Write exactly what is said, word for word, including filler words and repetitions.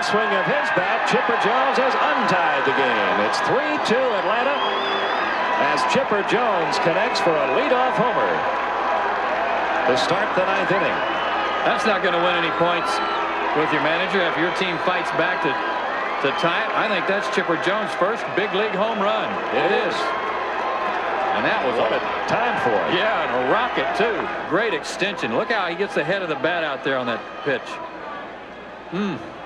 downswing of his bat, Chipper Jones has untied the game. It's three two Atlanta as Chipper Jones connects for a leadoff homer to start the ninth inning. That's not going to win any points with your manager if your team fights back to to tie it. I think that's Chipper Jones' first big league home run. It, it is. is. And that was what a time for it. Yeah, and a rocket too. Great extension. Look how he gets the head of the bat out there on that pitch. Hmm.